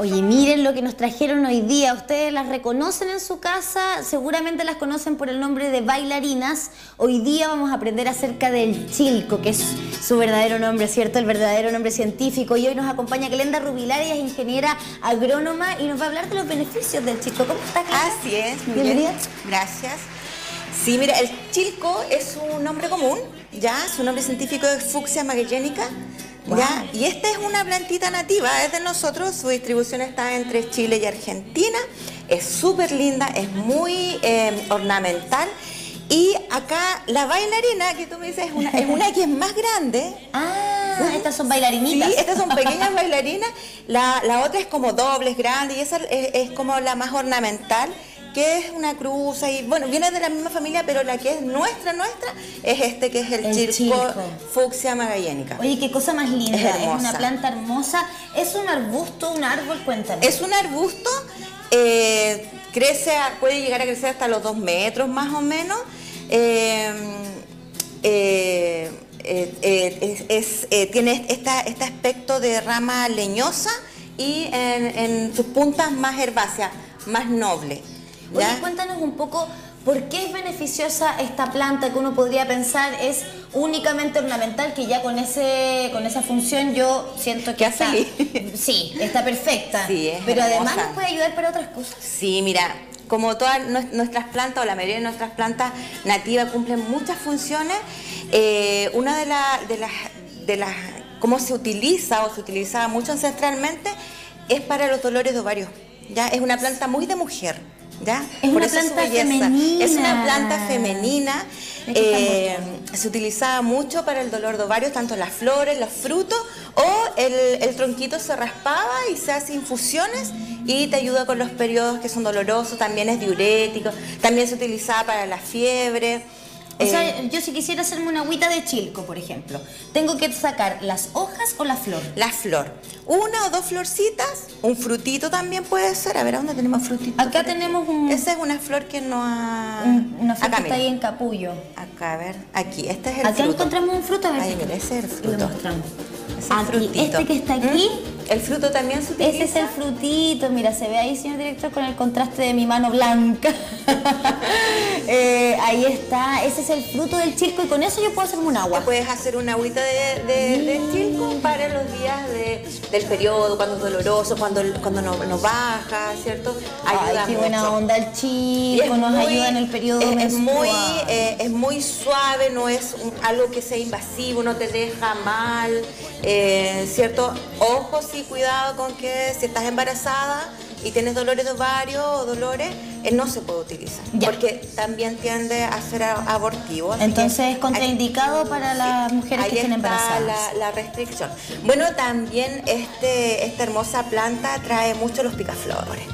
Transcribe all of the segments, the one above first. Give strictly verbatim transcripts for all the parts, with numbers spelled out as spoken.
Oye, miren lo que nos trajeron hoy día. Ustedes las reconocen en su casa, seguramente las conocen por el nombre de bailarinas. Hoy día vamos a aprender acerca del chilco, que es su verdadero nombre, ¿cierto? El verdadero nombre científico. Y hoy nos acompaña Glenda Rubilar, ella es ingeniera agrónoma y nos va a hablar de los beneficios del chilco. ¿Cómo estás, Glenda? Así es, muy Bienvenida. bien. Gracias. Sí, mira, el chilco es un nombre común, ¿ya? Su nombre científico es Fuchsia magellanica. Wow. ¿Ya? Y esta es una plantita nativa, es de nosotros, su distribución está entre Chile y Argentina, es súper linda, es muy eh, ornamental. Y acá la bailarina que tú me dices es una, es una que es más grande. Ah, ¿sí? Estas son bailarinitas. Sí, estas son pequeñas bailarinas, la, la otra es como doble, es grande y esa es, es como la más ornamental, que es una cruz y bueno, viene de la misma familia, pero la que es nuestra, nuestra, es este que es el, el chilco, chilco Fuchsia magellanica. Oye, qué cosa más linda, es, es una planta hermosa. ¿Es un arbusto, un árbol? Cuéntame. Es un arbusto, eh, crece, a, puede llegar a crecer hasta los dos metros más o menos. Eh, eh, eh, eh, es, es, eh, tiene esta, este aspecto de rama leñosa y en, en sus puntas más herbáceas, más noble. Oye, cuéntanos un poco por qué es beneficiosa esta planta que uno podría pensar es únicamente ornamental, que ya con ese con esa función yo siento que está, sí, está perfecta, sí, es pero hermosa. Además nos puede ayudar para otras cosas. Sí, mira, como todas nuestras plantas o la mayoría de nuestras plantas nativas cumplen muchas funciones, eh, una de, la, de las de las cómo se utiliza o se utilizaba mucho ancestralmente es para los dolores de ovario. Ya es una planta muy de mujer. ¿Ya? Es Por una eso planta su belleza. femenina. Es una planta femenina. Eh, se utilizaba mucho para el dolor de ovarios, tanto las flores, los frutos, o el, el tronquito se raspaba y se hace infusiones y te ayuda con los periodos que son dolorosos, también es diurético, también se utilizaba para la fiebre. O sea, yo si quisiera hacerme una agüita de chilco, por ejemplo, ¿tengo que sacar las hojas o la flor? La flor. Una o dos florcitas, un frutito también puede ser. A ver, ¿a dónde tenemos frutitos? Acá tenemos un... Esa es una flor que no ha... Un, una flor acá, que está mira. ahí en capullo. Acá, a ver, aquí, este es el Acá fruto. encontramos un fruto, a ver. Ahí, mira, ese es el fruto. Lo mostramos. Es el Aquí, frutito. este que está aquí. ¿Mm? El fruto también se utiliza. Ese es el frutito, mira, se ve ahí, señor director, con el contraste de mi mano blanca. eh, ahí está, ese es el fruto del chilco y con eso yo puedo hacerme un agua. Te puedes hacer una agüita de, de, de chilco para los días de, del periodo, cuando es doloroso, cuando, cuando no, no baja, ¿cierto? Ayuda Ay, qué mucho. buena onda el chilco, nos muy, ayuda en el periodo es, menstrual. Es muy, eh, es muy suave, no es un, algo que sea invasivo, no te deja mal, eh, ¿cierto? Ojo, sí, cuidado con que si estás embarazada y tienes dolores de ovario o dolores, eh, no se puede utilizar, ya. Porque también tiende a ser abortivo. Entonces es contraindicado ahí, para las sí, mujeres que estén embarazadas. Ahí está la, la restricción. Bueno, también este, esta hermosa planta trae mucho los picaflores.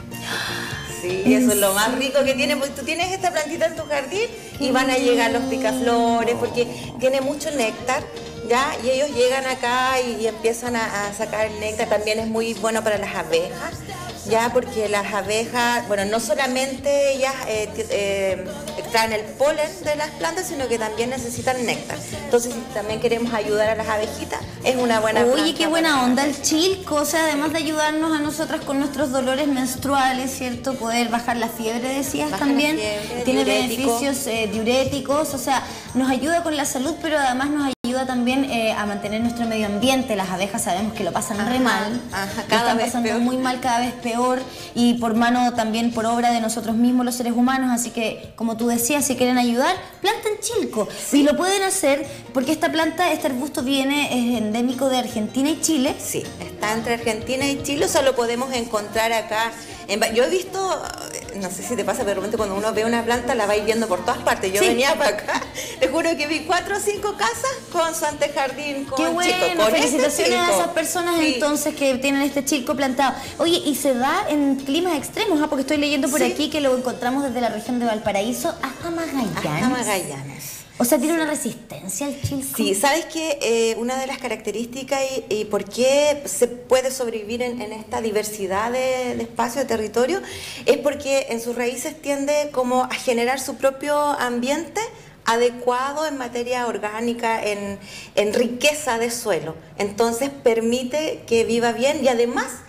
Sí, eso es lo más rico que tiene, porque tú tienes esta plantita en tu jardín y van a llegar los picaflores porque tiene mucho néctar. ¿Ya? Y ellos llegan acá y, y empiezan a, a sacar el néctar. También es muy bueno para las abejas, ya, porque las abejas, bueno, no solamente ellas eh, eh, extraen el polen de las plantas, sino que también necesitan néctar. Entonces, si también queremos ayudar a las abejitas, es una buena planta. Oye, qué buena onda el chilco, o sea, además de ayudarnos a nosotras con nuestros dolores menstruales, ¿cierto? Poder bajar la fiebre, decías Baja también. La fiebre, tiene diurético. beneficios eh, diuréticos, o sea, nos ayuda con la salud, pero además nos ayuda ayuda también eh, a mantener nuestro medio ambiente. Las abejas sabemos que lo pasan ajá, re mal, ajá, cada están vez pasando peor. muy mal, cada vez peor, y por mano también, por obra de nosotros mismos los seres humanos, así que como tú decías, si quieren ayudar, planten chilco, sí. Y lo pueden hacer porque esta planta, este arbusto viene, es endémico de Argentina y Chile. Sí, está entre Argentina y Chile, o sea, lo podemos encontrar acá. En, yo he visto, no sé si te pasa, pero de repente cuando uno ve una planta la vais viendo por todas partes. Yo sí. venía para acá, te juro que vi cuatro o cinco casas con su antejardín, con Qué bueno, chilco, con felicitaciones este a esas personas sí. entonces que tienen este chilco plantado. Oye, y se da en climas extremos, ¿ah? Porque estoy leyendo por sí. aquí que lo encontramos desde la región de Valparaíso hasta Magallanes. Hasta Magallanes. O sea, ¿tiene una resistencia al chilco? Sí, ¿sabes qué? Eh, una de las características y, y por qué se puede sobrevivir en, en esta diversidad de, de espacio, de territorio, es porque en sus raíces tiende como a generar su propio ambiente adecuado en materia orgánica, en, en riqueza de suelo. Entonces permite que viva bien y además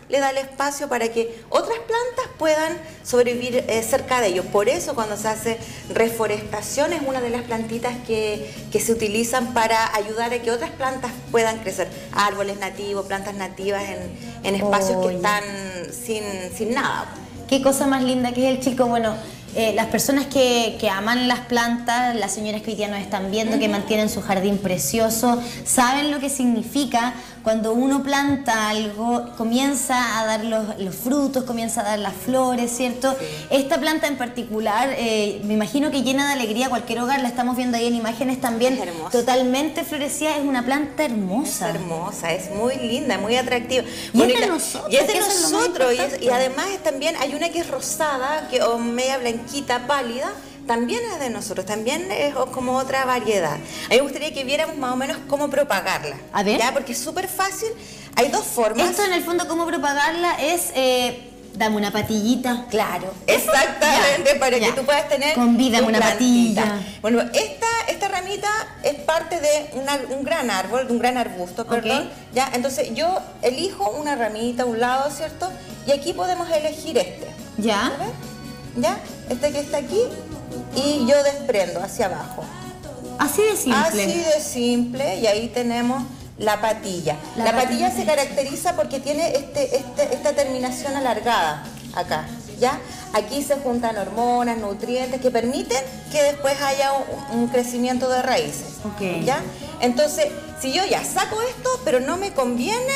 le da el espacio para que otras plantas puedan sobrevivir eh, cerca de ellos. Por eso cuando se hace reforestación es una de las plantitas que, que se utilizan para ayudar a que otras plantas puedan crecer. Árboles nativos, plantas nativas en, en espacios Oye. que están sin, sin nada. Qué cosa más linda que es el chilco. Bueno, eh, las personas que, que aman las plantas, las señoras que hoy día nos están viendo, uh-huh. que mantienen su jardín precioso, saben lo que significa cuando uno planta algo, comienza a dar los, los frutos, comienza a dar las flores, ¿cierto? Sí. Esta planta en particular, eh, me imagino que llena de alegría cualquier hogar, la estamos viendo ahí en imágenes también, totalmente florecida, es una planta hermosa. Es hermosa, es muy linda, muy atractiva. Y bueno, es de y la, nosotros. Y es de nosotros, y, es, y además es también, hay una que es rosada, que, o media blanquita, pálida, también es de nosotros, también es como otra variedad. A mí me gustaría que viéramos más o menos cómo propagarla. A ver. ¿Ya? Porque es súper fácil, hay dos formas. Esto en el fondo, cómo propagarla es... Eh, dame una patillita. Claro, exactamente, ya, para ya. que tú puedas tener convídame una plantita. patilla. Bueno, esta, esta ramita es parte de una, un gran árbol, de un gran arbusto, perdón. Okay. ¿Ya? Entonces yo elijo una ramita a un lado, ¿cierto? Y aquí podemos elegir este. ¿Ya? ¿Sabes? ¿Ya? Este que está aquí y yo desprendo hacia abajo. Así de simple. Así de simple, y ahí tenemos la patilla. La, la patilla, patilla se caracteriza porque tiene este, este, esta terminación alargada acá, ¿ya? Aquí se juntan hormonas, nutrientes que permiten que después haya un, un crecimiento de raíces, okay. ¿ya? Entonces, si yo ya saco esto, pero no me conviene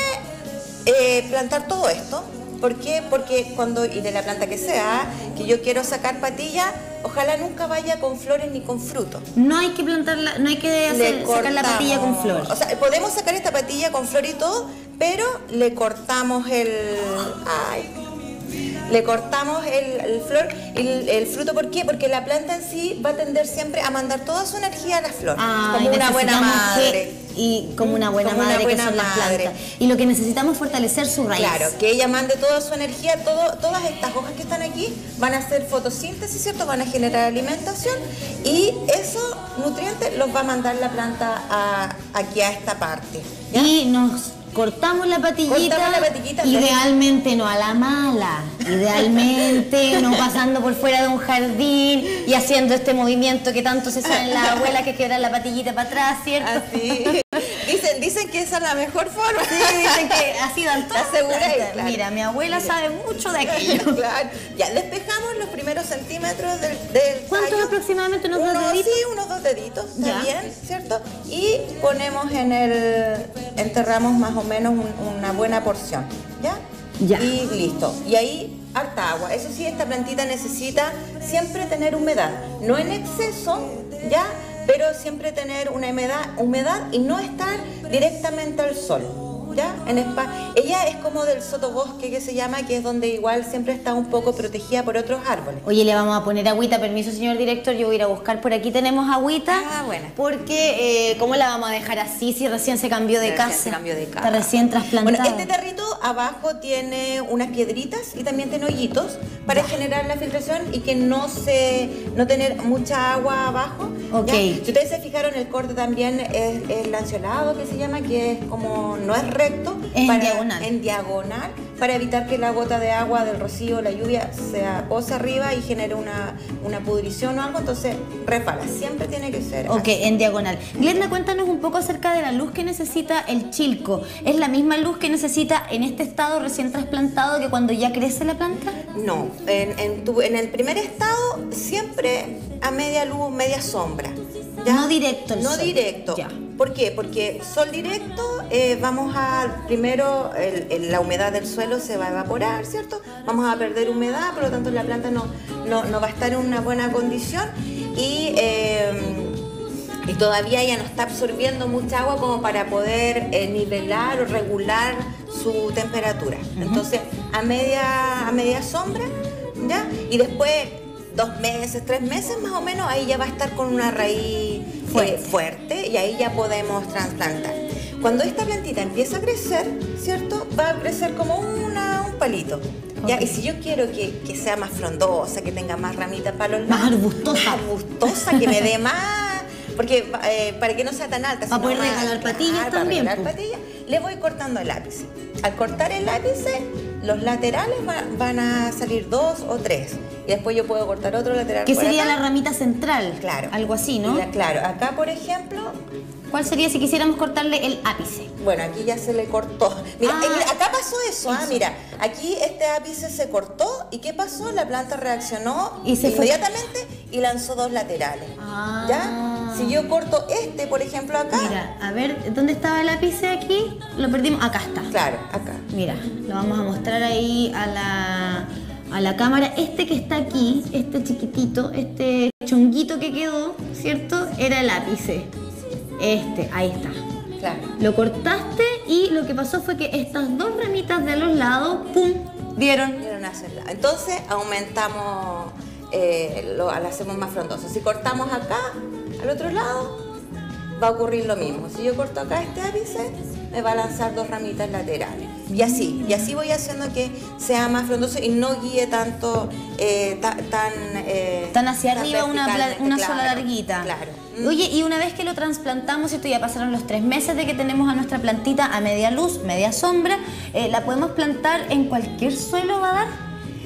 eh, plantar todo esto. ¿Por qué? Porque cuando, y de la planta que sea, que yo quiero sacar patilla, ojalá nunca vaya con flores ni con frutos. No hay que plantarla, no hay que hacer, sacar la patilla con flor. O sea, podemos sacar esta patilla con flor y todo, pero le cortamos el... Ay, le cortamos el, el flor, el, el fruto. ¿Por qué? Porque la planta en sí va a tender siempre a mandar toda su energía a la flor. Ah, como una buena madre. Que, y como una buena como madre una buena que son madre. las plantas. Y lo que necesitamos es fortalecer su raíz. Claro, que ella mande toda su energía, todo, todas estas hojas que están aquí van a hacer fotosíntesis, ¿cierto? Van a generar alimentación y esos nutrientes los va a mandar la planta a, aquí a esta parte. ¿Ya? Y nos... Cortamos la patillita, Cortamos la patillita idealmente no a la mala, idealmente no pasando por fuera de un jardín y haciendo este movimiento que tanto se sabe en la abuela, que es quebrar la patillita para atrás, ¿cierto? Así. Dicen, dicen que esa es la mejor forma. Sí, dicen que así dan todas. Claro. Mira, mi abuela Mira. sabe mucho de aquello. Claro. Ya, despejamos los primeros centímetros del, del ¿Cuántos tallo? aproximadamente? ¿Unos unos, dos deditos? Sí, unos dos deditos, está ya. bien, ¿cierto? Y ponemos en el, enterramos más o menos un, una buena porción, ¿ya? Ya. Y listo. Y ahí harta agua. Eso sí, esta plantita necesita siempre tener humedad, no en exceso, ¿ya? Pero siempre tener una humedad, humedad y no estar directamente al sol, ¿ya? En spa. Ella es como del sotobosque, que se llama, que es donde igual siempre está un poco protegida por otros árboles. Oye, le vamos a poner agüita, permiso señor director, yo voy a ir a buscar, por aquí tenemos agüita. Ah, bueno. Porque, eh, ¿cómo la vamos a dejar así si recién se cambió de recién casa? Se cambió de casa. Está recién trasplantada. Bueno, este territo abajo tiene unas piedritas y también tiene hoyitos para ya. generar la filtración y que no se, no tener mucha agua abajo. Okay. Si ustedes se fijaron, el corte también es el lanceolado, que se llama, que es como, no es recto. En para, diagonal. En diagonal, para evitar que la gota de agua del rocío, la lluvia, se pose arriba y genere una, una pudrición o algo, entonces resbala. Siempre tiene que ser Ok, así. en diagonal. Glenda, cuéntanos un poco acerca de la luz que necesita el chilco. ¿Es la misma luz que necesita en este estado recién trasplantado que cuando ya crece la planta? No, en, en, tu, en el primer estado siempre a media luz, media sombra. ¿Ya? No directo el No sol. directo. Ya. ¿Por qué? Porque sol directo, eh, vamos a, primero, el, el, la humedad del suelo se va a evaporar, ¿cierto? Vamos a perder humedad, por lo tanto la planta no, no, no va a estar en una buena condición y, eh, y todavía ella no está absorbiendo mucha agua como para poder eh, nivelar o regular su temperatura. Uh-huh. Entonces, a media, a media sombra, ¿ya? Y después... dos meses, tres meses más o menos, ahí ya va a estar con una raíz fuerte, eh, fuerte y ahí ya podemos trasplantar. Cuando esta plantita empieza a crecer, ¿cierto? Va a crecer como una, un palito. ¿Ya? Okay. Y si yo quiero que, que sea más frondosa, que tenga más ramitas para los lados, más arbustosa, más arbustosa, que me dé más, porque eh, para que no sea tan alta, para poder regalar patillas claro, también. Para regalar patillas, le voy cortando el ápice. Al cortar el ápice, los laterales va, van a salir dos o tres. Y después yo puedo cortar otro lateral. ¿Qué por sería acá. la ramita central? Claro. Algo así, ¿no? La, claro, acá por ejemplo... ¿Cuál sería si quisiéramos cortarle el ápice? Bueno, aquí ya se le cortó. Mira, Ah, eh, acá pasó eso, ah, eso. mira, aquí este ápice se cortó y ¿qué pasó? La planta reaccionó Y se fue- inmediatamente y lanzó dos laterales. Ah. ¿Ya? Si yo corto este, por ejemplo, acá, Mira, a ver, ¿dónde estaba el ápice aquí? Lo perdimos, acá está. claro, acá. Mira, lo vamos a mostrar ahí a la, a la cámara. Este que está aquí, este chiquitito, este chonguito que quedó, ¿cierto? Era el ápice. Este, ahí está. Claro. Lo cortaste y lo que pasó fue que estas dos ramitas de los lados, ¡pum!, dieron. Vieron hacerla. Entonces aumentamos, eh, lo, lo hacemos más frondoso. Si cortamos acá, al otro lado, va a ocurrir lo mismo. Si yo corto acá este ápice, me va a lanzar dos ramitas laterales. Y así, y así voy haciendo que sea más frondoso y no guíe tanto, eh, ta- tan... eh, Tan hacia tan arriba una, pla- verticalmente, una claro, sola larguita. Claro. Mm. Oye, y una vez que lo trasplantamos, ¿cierto? Ya pasaron los tres meses de que tenemos a nuestra plantita a media luz, media sombra, eh, ¿la podemos plantar en cualquier suelo, va a dar?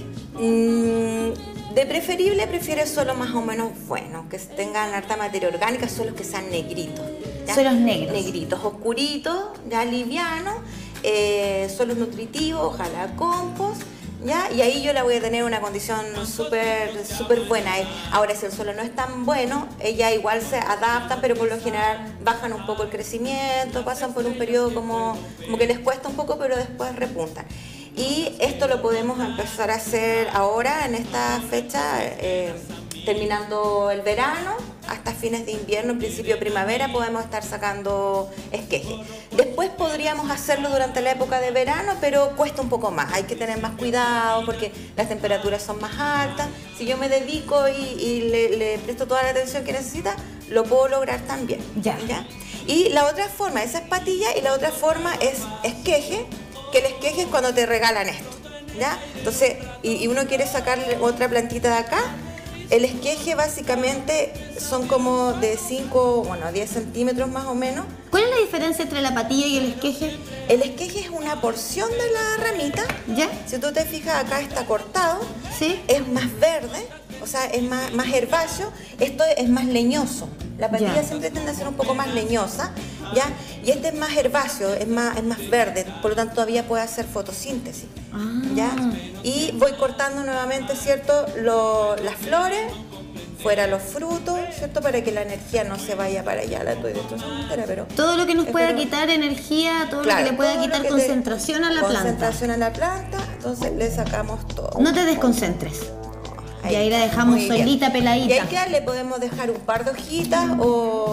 Mm, de preferible, prefiere suelos más o menos buenos, que tengan harta materia orgánica, suelos que sean negritos. ¿ya? Suelos negros. Negritos, oscuritos, ya livianos, eh, suelos nutritivos, ojalá compost, ¿ya? Y ahí yo la voy a tener una condición súper súper buena. Eh, Ahora, si el suelo no es tan bueno, ellas igual se adaptan, pero por lo general bajan un poco el crecimiento, pasan por un periodo como, como que les cuesta un poco, pero después repuntan. Y esto lo podemos empezar a hacer ahora, en esta fecha, eh, terminando el verano, hasta fines de invierno, principio de primavera, podemos estar sacando esqueje. Después podríamos hacerlo durante la época de verano, pero cuesta un poco más. Hay que tener más cuidado porque las temperaturas son más altas. Si yo me dedico y, y le, le presto toda la atención que necesita, lo puedo lograr también. Ya. ¿ya? Y la otra forma, esa es patilla, y la otra forma es esqueje, que el esqueje es cuando te regalan esto, ¿ya? Entonces, y, y uno quiere sacarle otra plantita de acá, el esqueje básicamente son como de cinco, bueno, diez centímetros más o menos. ¿Cuál es la diferencia entre la patilla y el esqueje? El esqueje es una porción de la ramita. ¿Ya? Si tú te fijas, acá está cortado, Sí. es más verde, o sea, es más, más herbáceo. Esto es más leñoso. La patilla Ya. siempre tiende a ser un poco más leñosa, ¿ya? Y este es más herbáceo, es más, es más verde, por lo tanto todavía puede hacer fotosíntesis, Ah. ¿ya? Y voy cortando nuevamente, ¿cierto? Lo- las flores, fuera los frutos, ¿cierto? Para que la energía no se vaya para allá, la estoy destrozando entera, pero... Todo lo que nos pueda Espero- quitar energía, todo Claro, lo que le pueda todo lo quitar que te- concentración a la planta. Concentración a la planta, entonces le sacamos todo. No te desconcentres. Y ahí la dejamos muy bien. solita, peladita. Y ahí que le podemos dejar un par de hojitas o,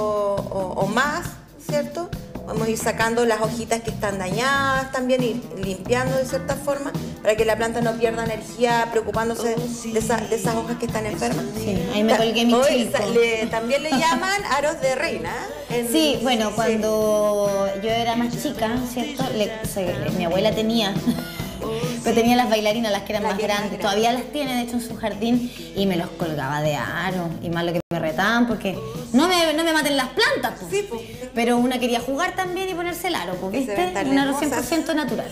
o- o más, ¿cierto? Vamos a ir sacando las hojitas que están dañadas también, ir limpiando de cierta forma para que la planta no pierda energía preocupándose de, esa- de esas hojas que están enfermas. Sí, ahí me Ta- colgué mi Hoy chilco. sa- le- También le llaman aros de reina. ¿eh? En- Sí, bueno, sí. cuando yo era más chica, ¿cierto? Le- se- mi abuela tenía, pero tenía las bailarinas, las que eran Las más que eran grandes. más Todavía las tiene, de hecho, en su jardín y me los colgaba de aro. Y más lo que me retaban porque no me, no me maten las plantas, pues. Sí, pues. Pero una quería jugar también y ponerse el aro, pues, Que se ¿viste? ven tan Un aro hermosas. cien por ciento natural.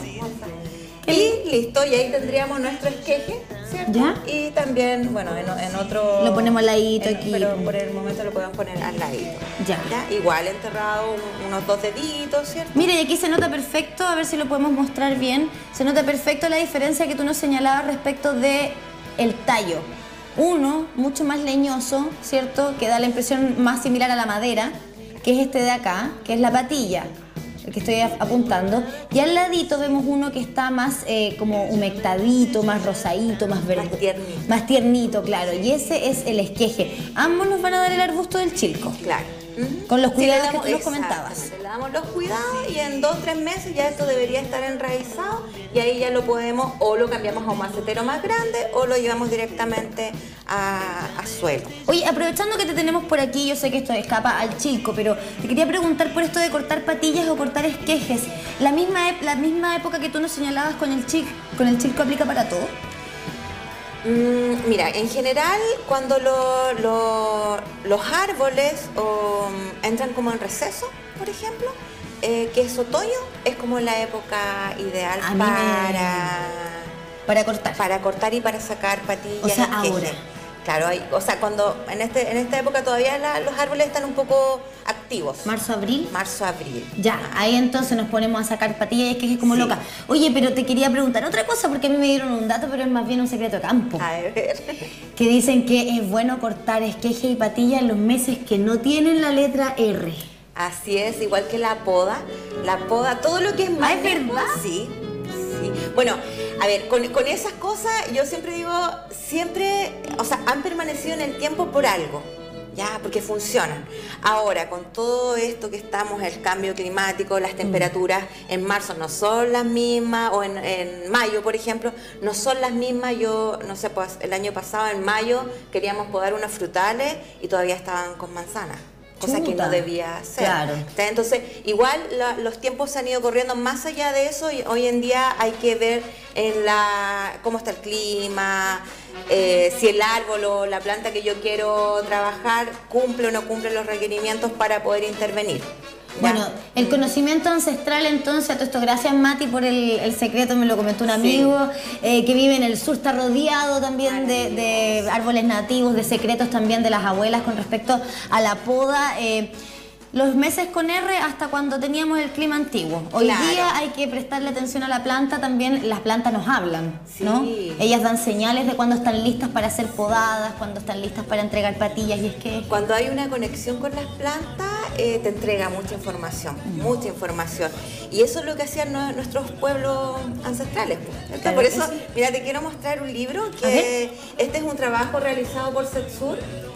Y listo, y ahí tendríamos nuestro esqueje, ¿cierto? ¿Ya? Y también, bueno, en, en otro... Lo ponemos al ladito en- aquí. Pero por el momento lo podemos poner al ladito. Ya. Igual enterrado un- unos dos deditos, ¿cierto? Mira, y aquí se nota perfecto, a ver si lo podemos mostrar bien, se nota perfecto la diferencia que tú nos señalabas respecto de el tallo. Uno, mucho más leñoso, ¿cierto? Que da la impresión más similar a la madera, que es este de acá, que es la patilla, el que estoy ap- apuntando. Y al ladito vemos uno que está más eh, como humectadito, más rosadito, más verde. Más tiernito. Más tiernito, claro. Y ese es el esqueje. Ambos nos van a dar el arbusto del chilco. Claro. Ujú. Con los Sí, cuidados le que tú nos exacto, comentabas. Le damos los cuidados y en dos o tres meses ya esto debería estar enraizado y ahí ya lo podemos o lo cambiamos a un macetero más grande o lo llevamos directamente a, a suelo. Oye, aprovechando que te tenemos por aquí, yo sé que esto escapa al chilco, pero te quería preguntar por esto de cortar patillas o cortar esquejes. ¿La misma, ep- la misma época que tú nos señalabas con el, chil- con el chilco aplica para todo? Mm, mira, en general cuando lo- lo- los árboles o, mm, entran como en receso, por ejemplo, eh, que es otoño, es como la época ideal A mí para, Para cortar. para cortar y para sacar patillas. O sea, y esquejes. ahora. Claro, hay- o sea, cuando en, este, en esta época todavía la- los árboles están un poco activos. Marzo, abril. Marzo, abril. Ya, ahí entonces nos ponemos a sacar patillas y es que es como Sí. loca. Oye, pero te quería preguntar otra cosa porque a mí me dieron un dato, pero es más bien un secreto de campo. A ver. Que dicen que es bueno cortar esqueje y patilla en los meses que no tienen la letra R. Así es, igual que la poda. La poda, todo lo que es Ah, ¿es manejo, verdad? Sí, sí. Bueno, a ver, con, con esas cosas yo siempre digo, siempre, o sea, han permanecido en el tiempo por algo. Ya, porque funcionan. Ahora, con todo esto que estamos, el cambio climático, las temperaturas en marzo no son las mismas, o en, en mayo, por ejemplo, no son las mismas. Yo, no sé, pues el año pasado, en mayo, queríamos podar unos frutales y todavía estaban con manzanas. Cosa que Chuta. no debía ser. Claro. Entonces, igual la- los tiempos se han ido corriendo más allá de eso y hoy en día hay que ver en la cómo está el clima, eh, si el árbol o la planta que yo quiero trabajar cumple o no cumple los requerimientos para poder intervenir. ¿Ya? Bueno, el conocimiento ancestral entonces, a todo esto, gracias Mati por el, el secreto, me lo comentó un amigo eh, que vive en el sur, está rodeado también de, de árboles nativos, de secretos también de las abuelas con respecto a la poda. eh, los meses con R hasta cuando teníamos el clima antiguo. Hoy Claro. día hay que prestarle atención a la planta, también las plantas nos hablan, ¿no? Sí. Ellas dan señales de cuando están listas para ser podadas, cuando están listas para entregar patillas y es que... Cuando hay una conexión con las plantas, eh, te entrega mucha información, mucha información. Y eso es lo que hacían nue- nuestros pueblos ancestrales. pues, ¿cierto? Claro Por que eso, sí. mira, te quiero mostrar un libro A ver. que este es un trabajo realizado por SETSUR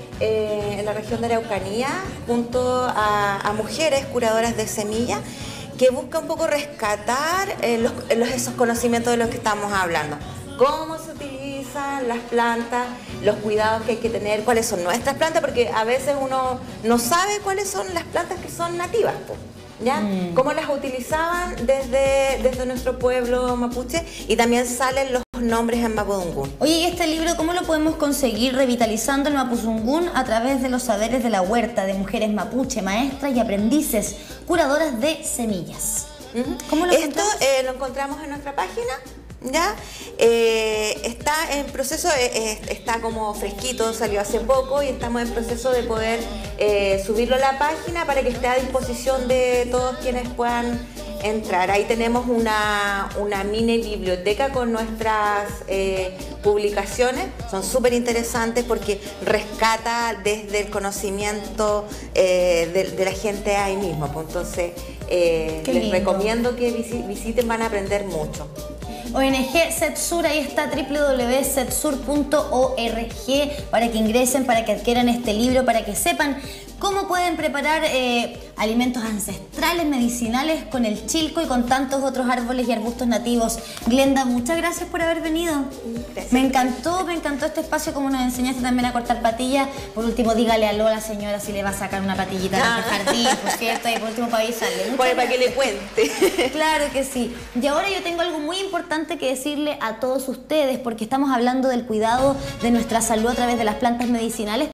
eh, en la región de Araucanía, junto a, a mujeres curadoras de semillas, que busca un poco rescatar eh, los, los- esos conocimientos de los que estamos hablando. Cómo se utilizan las plantas, los cuidados que hay que tener, cuáles son nuestras plantas, porque a veces uno no sabe cuáles son las plantas que son nativas, po, ¿ya? Mm. Cómo las utilizaban desde, desde nuestro pueblo mapuche y también salen los nombres en mapudungún. Oye, ¿y este libro cómo lo podemos conseguir revitalizando el Mapuzungún a través de los saberes de la huerta de mujeres mapuche, maestras y aprendices, curadoras de semillas? Ujú. ¿Cómo lo Esto encontramos? eh, lo encontramos en nuestra página, ¿ya? Eh, está en proceso, eh, eh, está como fresquito, salió hace poco y estamos en proceso de poder eh, subirlo a la página para que esté a disposición de todos quienes puedan entrar. Ahí tenemos una, una mini biblioteca con nuestras eh, publicaciones, son súper interesantes porque rescata desde el conocimiento eh, de, de la gente ahí mismo. Pues entonces, eh, Qué les lindo. recomiendo que visi- visiten, van a aprender mucho. O N G SETSUR, ahí está w w w punto setsur punto org para que ingresen, para que adquieran este libro, para que sepan cómo pueden preparar eh, alimentos ancestrales, medicinales con el chilco y con tantos otros árboles y arbustos nativos. Glenda, muchas gracias por haber venido. Gracias. Me encantó, me encantó este espacio, como nos enseñaste también a cortar patillas. Por último, dígale aló a la señora si le va a sacar una patillita Ah. de jardín, por cierto, y por último para avisarle. Muchas Bueno, para que gracias. le cuente. Claro que sí. Y ahora yo tengo algo muy importante que decirle a todos ustedes, porque estamos hablando del cuidado de nuestra salud a través de las plantas medicinales.